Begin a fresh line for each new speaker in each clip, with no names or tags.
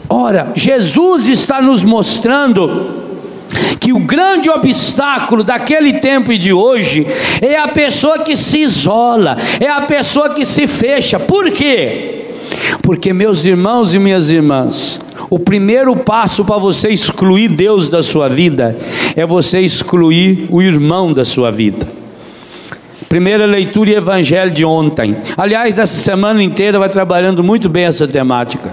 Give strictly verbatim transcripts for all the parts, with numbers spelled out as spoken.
Ora, Jesus está nos mostrando que o grande obstáculo daquele tempo e de hoje é a pessoa que se isola, é a pessoa que se fecha. Por quê? Porque, meus irmãos e minhas irmãs, o primeiro passo para você excluir Deus da sua vida é você excluir o irmão da sua vida. Primeira leitura e evangelho de ontem. Aliás, nessa semana inteira vai trabalhando muito bem essa temática.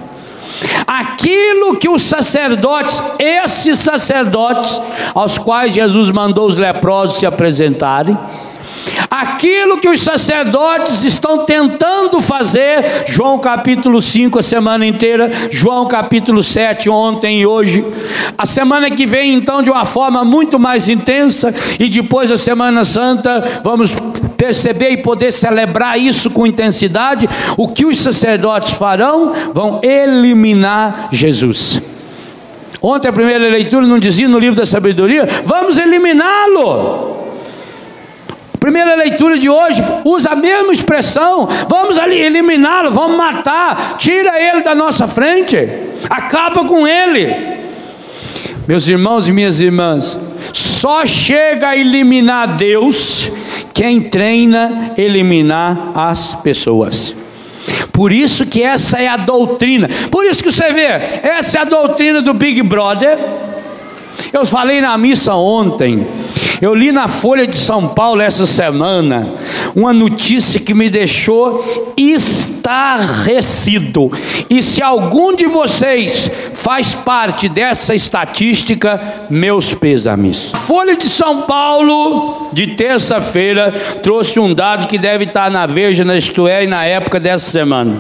Aquilo que os sacerdotes, esses sacerdotes aos quais Jesus mandou os leprosos se apresentarem, aquilo que os sacerdotes estão tentando fazer, João capítulo cinco a semana inteira, João capítulo sete ontem e hoje, a semana que vem então de uma forma muito mais intensa, e depois da Semana Santa vamos perceber e poder celebrar isso com intensidade. O que os sacerdotes farão? Vão eliminar Jesus. Ontem a primeira leitura não dizia no livro da sabedoria: vamos eliminá-lo. Primeira leitura de hoje usa a mesma expressão: vamos ali eliminá-lo, vamos matar, tira ele da nossa frente, acaba com ele. Meus irmãos e minhas irmãs, só chega a eliminar Deus quem treina eliminar as pessoas. Por isso que essa é a doutrina, por isso que você vê, essa é a doutrina do Big Brother. Eu falei na missa ontem, eu li na Folha de São Paulo essa semana uma notícia que me deixou estarrecido. E se algum de vocês faz parte dessa estatística, meus pêsames. A Folha de São Paulo de terça-feira trouxe um dado que deve estar na Veja, na Isto É e na Época dessa semana,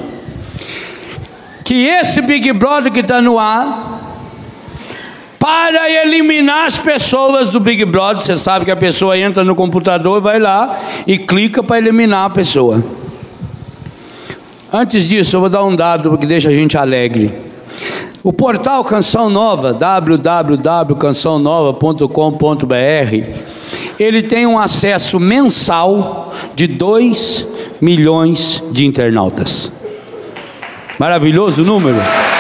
que esse Big Brother que está no ar, para eliminar as pessoas do Big Brother, você sabe que a pessoa entra no computador, vai lá e clica para eliminar a pessoa. Antes disso, eu vou dar um dado que deixa a gente alegre. O portal Canção Nova, w w w ponto canção nova ponto com ponto b r, ele tem um acesso mensal de dois milhões de internautas. Maravilhoso o número.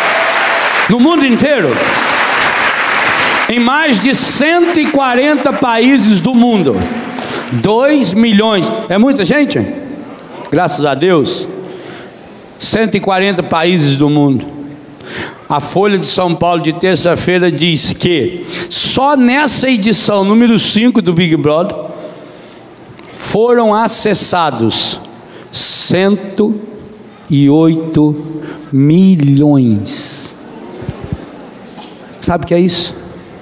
No mundo inteiro, em mais de cento e quarenta países do mundo, dois milhões, é muita gente? Graças a Deus. cento e quarenta países do mundo. A Folha de São Paulo de terça-feira diz que só nessa edição número cinco do Big Brother foram acessados cento e oito milhões. Sabe o que é isso?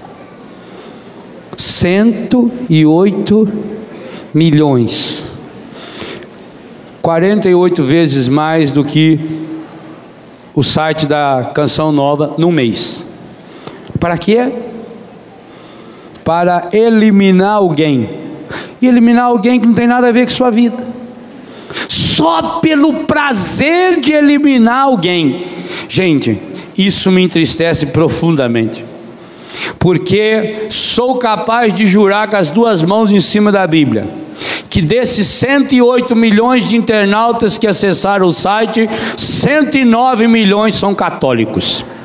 cento e oito milhões, quarenta e oito vezes mais do que o site da Canção Nova num mês. Para quê? Para eliminar alguém, e eliminar alguém que não tem nada a ver com sua vida, só pelo prazer de eliminar alguém. Gente, isso me entristece profundamente, porque sou capaz de jurar com as duas mãos em cima da Bíblia, que desses cento e oito milhões de internautas que acessaram o site, cento e nove milhões são católicos.